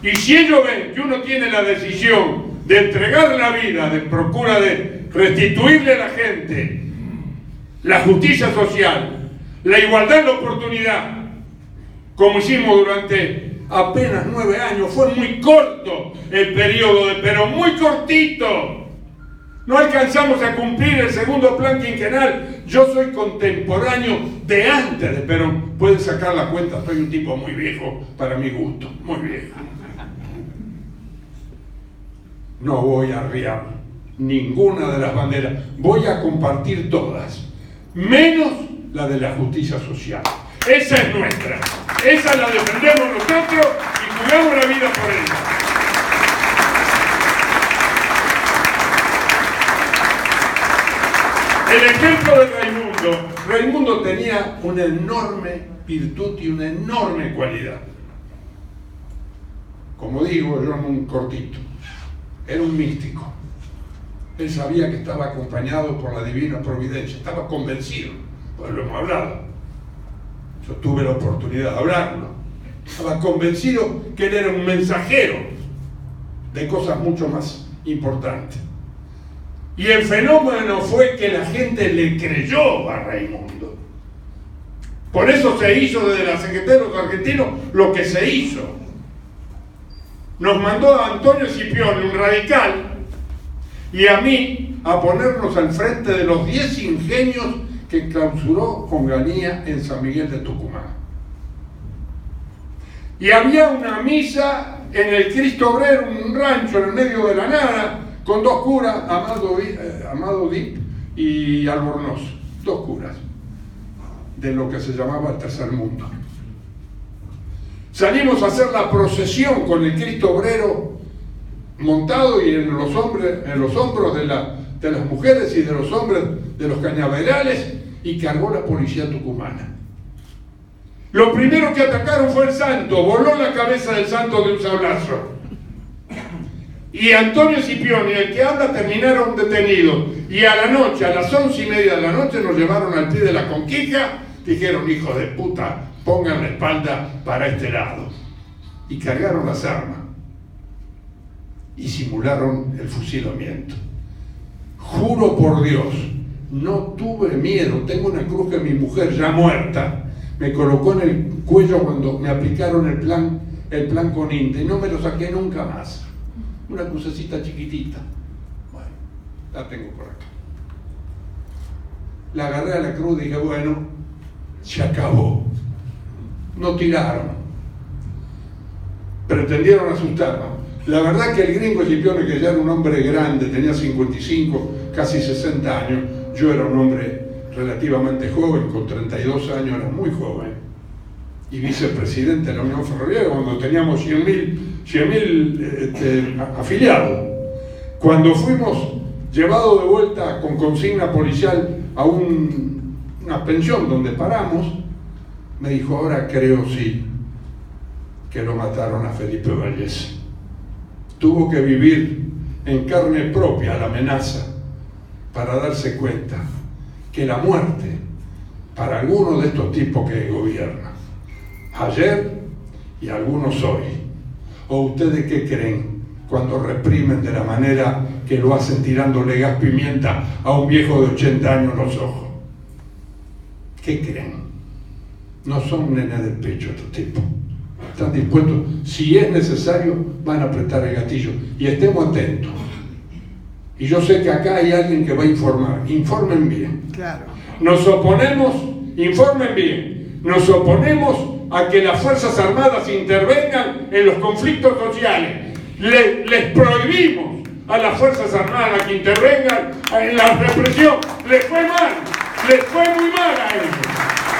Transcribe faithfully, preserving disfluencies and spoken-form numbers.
Y si ellos ven que uno tiene la decisión de entregar la vida, de procura de restituirle a la gente la justicia social, la igualdad de oportunidad, como hicimos durante apenas nueve años, fue muy corto el periodo de Perón, muy cortito. No alcanzamos a cumplir el segundo plan quinquenal. Yo soy contemporáneo de antes de Perón. Pueden sacar la cuenta, soy un tipo muy viejo para mi gusto, muy viejo. No voy a arriar ninguna de las banderas, voy a compartir todas, menos la de la justicia social. Esa es nuestra, esa la defendemos nosotros y jugamos la vida por ella. El ejemplo de Raimundo. Raimundo tenía una enorme virtud y una enorme cualidad. Como digo, yo en un cortito, era un místico. Él sabía que estaba acompañado por la divina providencia, estaba convencido, pues lo hemos hablado. Yo tuve la oportunidad de hablarlo. Estaba convencido que él era un mensajero de cosas mucho más importantes. Y el fenómeno fue que la gente le creyó a Raimundo. Por eso se hizo desde la Secretaría de los Argentinos lo que se hizo. Nos mandó a Antonio Scipione, un radical, y a mí a ponernos al frente de los diez ingenios que clausuró Onganía en San Miguel de Tucumán. Y había una misa en el Cristo Obrero, un rancho en el medio de la nada, con dos curas, Amado, eh, Amado Dip y Albornoz, dos curas, de lo que se llamaba el Tercer Mundo. Salimos a hacer la procesión con el Cristo Obrero montado y en los, hombres, en los hombros de, la, de las mujeres y de los hombres de los cañaverales, y cargó la policía tucumana. Lo primero que atacaron fue el santo, voló la cabeza del santo de un sablazo. Y Antonio Scipione, el que habla, terminaron detenidos. Y a la noche, a las once y media de la noche, nos llevaron al pie de la Conquija. Dijeron, hijo de puta, pongan la espalda para este lado. Y cargaron las armas. Y simularon el fusilamiento. Juro por Dios, no tuve miedo. Tengo una cruz que mi mujer, ya muerta, me colocó en el cuello cuando me aplicaron el plan, el plan con Inte. Y no me lo saqué nunca más. Una crucecita chiquitita. Bueno, la tengo por acá. La agarré a la cruz y dije, bueno, se acabó. No tiraron. Pretendieron asustarnos. La verdad que el gringo Scipione, que ya era un hombre grande, tenía cincuenta y cinco, casi sesenta años, yo era un hombre relativamente joven, con treinta y dos años, era muy joven, y vicepresidente de la Unión Ferroviaria cuando teníamos cien mil este, afiliados. Cuando fuimos llevados de vuelta con consigna policial a un, una pensión donde paramos, me dijo, ahora creo sí que lo mataron a Felipe Vallés. Tuvo que vivir en carne propia la amenaza para darse cuenta que la muerte para algunos de estos tipos que gobiernan ayer y algunos hoy. ¿O ustedes qué creen cuando reprimen de la manera que lo hacen tirándole gas pimienta a un viejo de ochenta años en los ojos? ¿Qué creen? No son nenes del pecho estos tipos. Están dispuestos, si es necesario, van a apretar el gatillo. Y estemos atentos. Y yo sé que acá hay alguien que va a informar. Informen bien. Claro. Nos oponemos, informen bien, nos oponemos a que las Fuerzas Armadas intervengan en los conflictos sociales. Le, les prohibimos a las Fuerzas Armadas que intervengan en la represión. Les fue mal, les fue muy mal a ellos.